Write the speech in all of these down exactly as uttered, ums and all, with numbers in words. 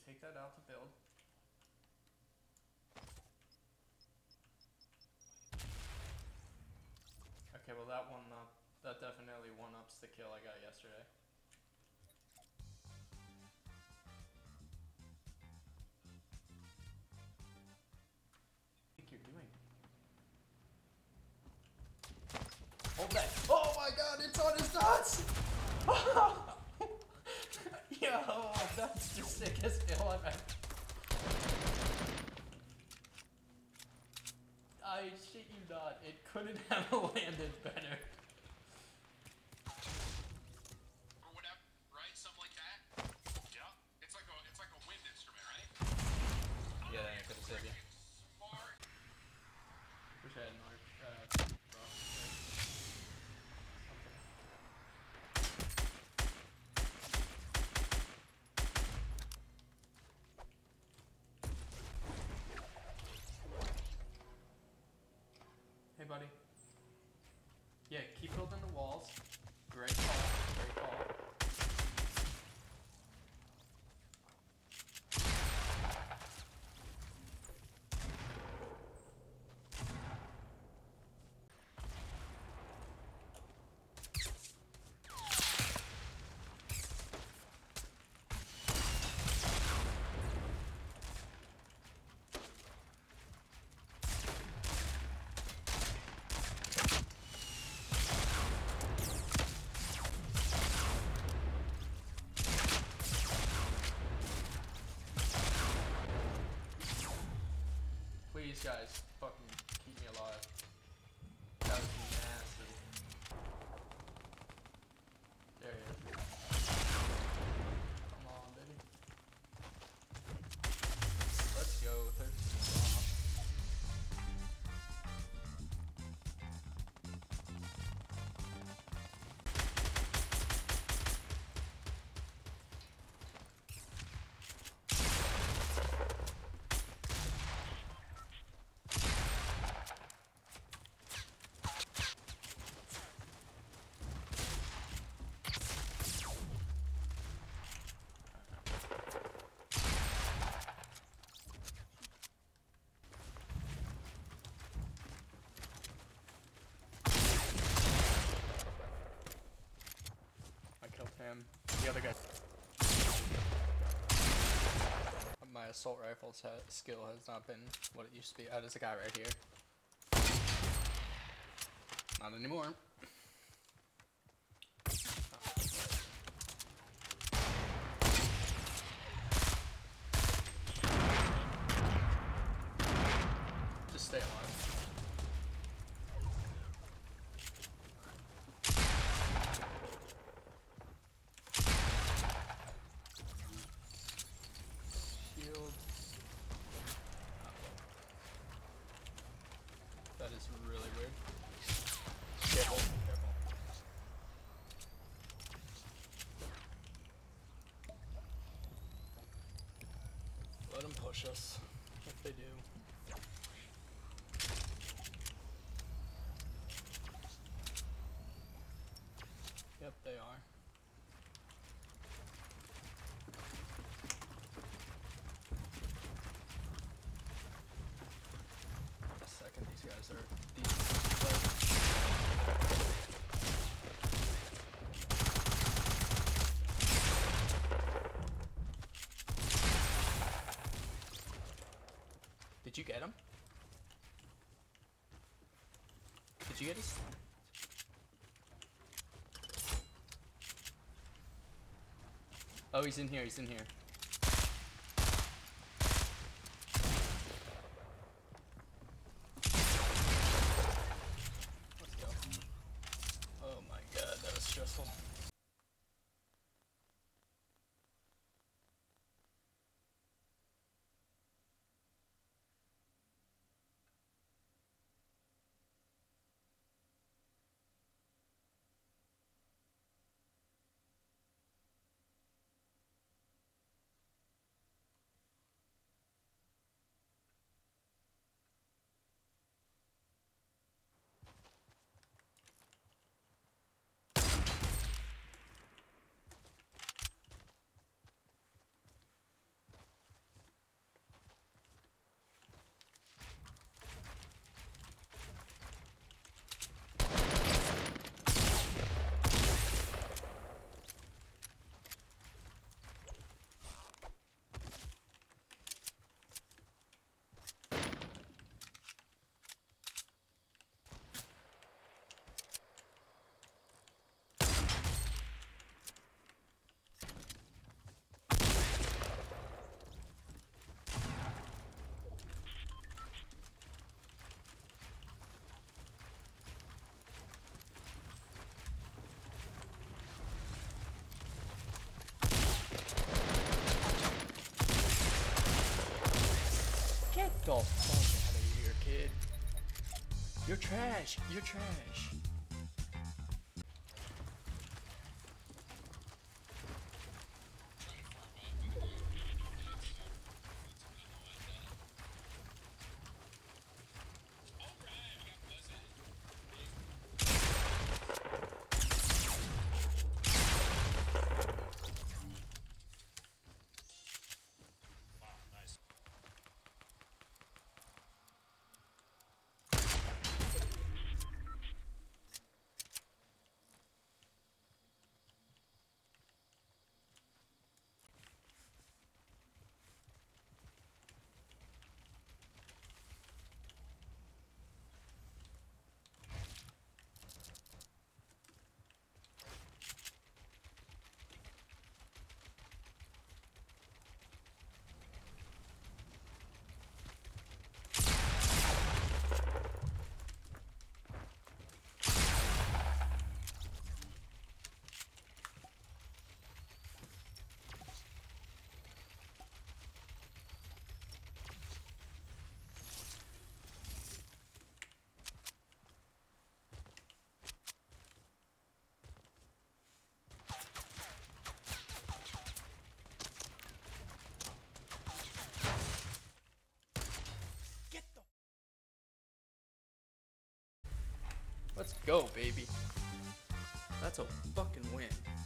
just take that out to build. Okay, well that one up, that definitely one-ups the kill I got yesterday. I think you're doing. Hold that. Oh my god, it's on his nuts! Yo, that's the sickest kill I've ever. I shit you not, it couldn't have landed better. Or whatever, right? Something like that. Yeah. It's like a it's like a wind instrument, right? Yeah, I could have said you. Smart. Wish I had an arc, uh, rock, something. Hey, buddy. Yeah, keep building the walls. Great call. Great call. Please, guys, fucking keep me alive. That was nasty. There he is. Come on, baby. Let's go. thirteen off. I killed him. The other guy. My assault rifle's ha skill has not been what it used to be. Oh, there's a guy right here. Not anymore. Just stay alive. Shield. That is really weird. Careful, careful. Let them push us, if they do. Yep, they are. A second, these guys are decent players. Did you get him? Did you get his? Oh, he's in here, he's in here. Let's go. Oh my god, that was stressful. the fuck out of here, kid. You're trash. You're trash. Let's go, baby. That's a fucking win.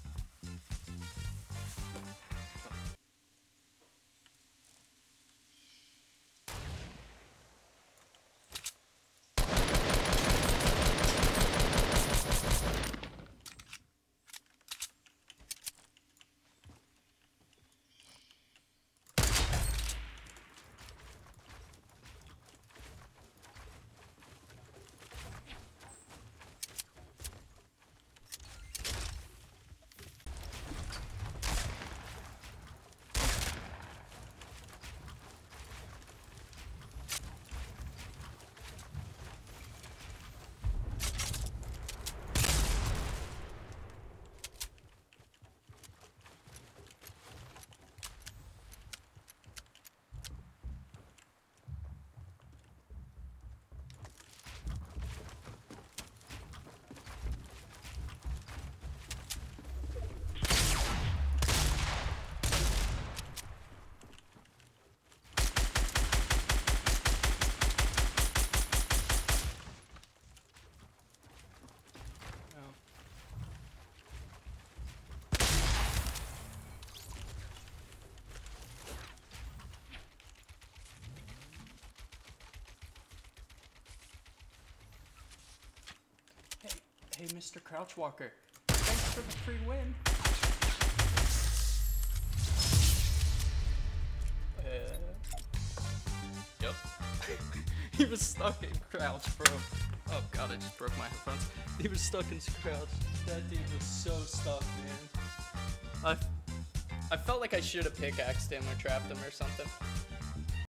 Hey, Mister Crouchwalker. Thanks for the free win. Uh, yep. He was stuck in crouch, bro. Oh god, I just broke my headphones. He was stuck in crouch. That dude was so stuck, man. I, I felt like I should have pickaxed him or trapped him or something.